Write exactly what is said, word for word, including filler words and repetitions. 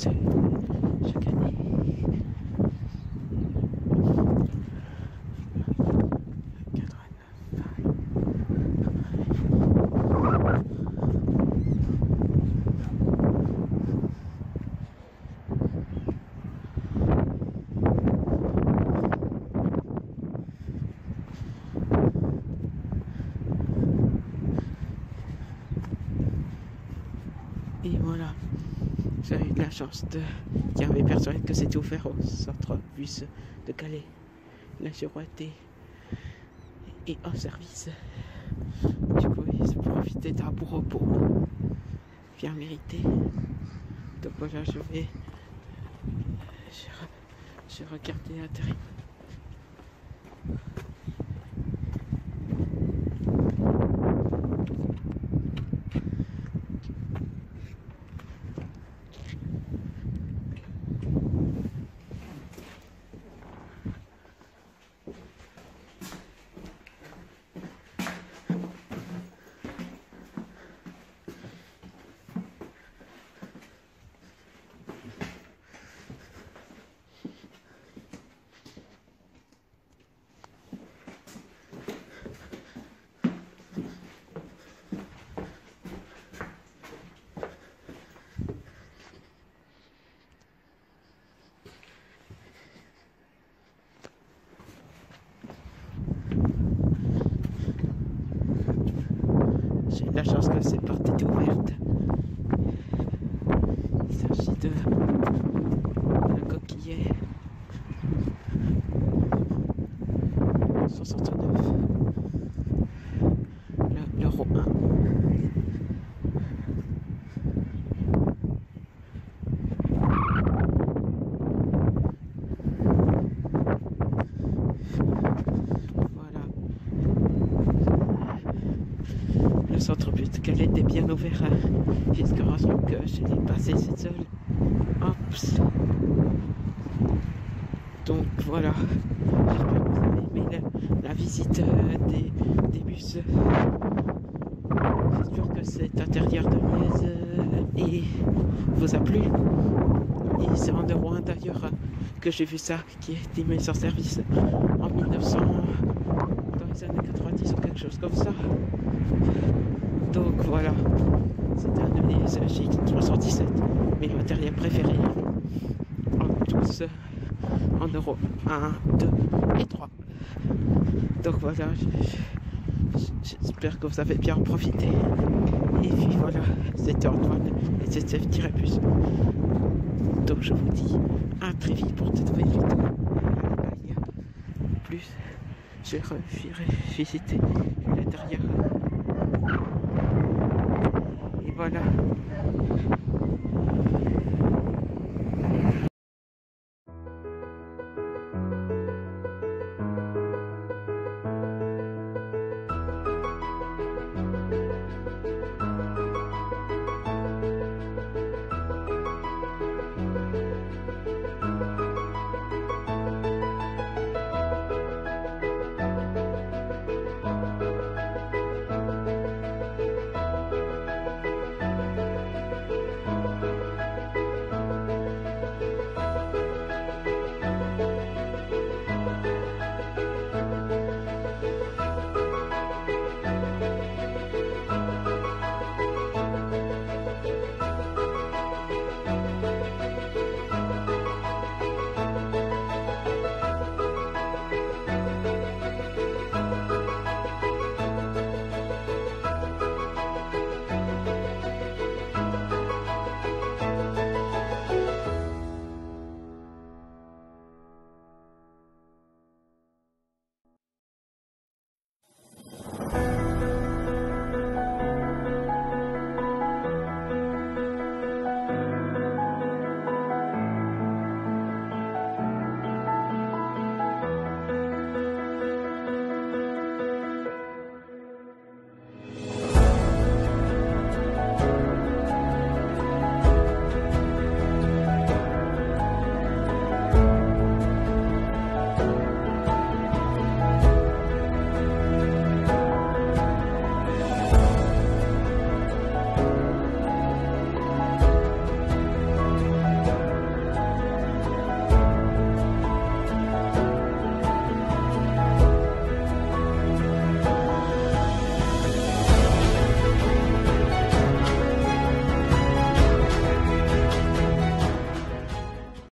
plus chaque année. Et voilà, j'ai eu de la chance de... Il y avait personne que c'était ouvert au centre bus de Calais. Là, j'ai été et en service. Du coup, j'ai profité d'un beau repos bien mérité. Donc voilà, je vais... J'ai regardé l'intérim. J'ai eu la chance que ces portes étaient ouvertes. Il s'agit de la coquillet soixante-neuf, le, l'euro un. Voilà. Le centre-bus de Calais était bien ouvert jusqu'à raison que j'ai dépassé cette seule. Oups. Donc voilà, j'espère que vous avez aimé la, la visite euh, des, des bus. J'espère que cet intérieur de Metz euh, et vous a plu. Et c'est en Euro un d'ailleurs que j'ai vu ça, qui a été mis en service en mille neuf cents, dans les années quatre-vingt-dix ou quelque chose comme ça. Donc voilà, c'était un de mes G trois cent dix-sept, mes matériels préférés. En tous, en euros un, deux et trois. Donc voilà, j'espère que vous avez bien profité. Et puis voilà, c'était Antoine et c'était Tirepus. Donc je vous dis à très vite pour de nouvelles vidéos. Bye. Plus, je vais visiter l'intérieur. Et voilà.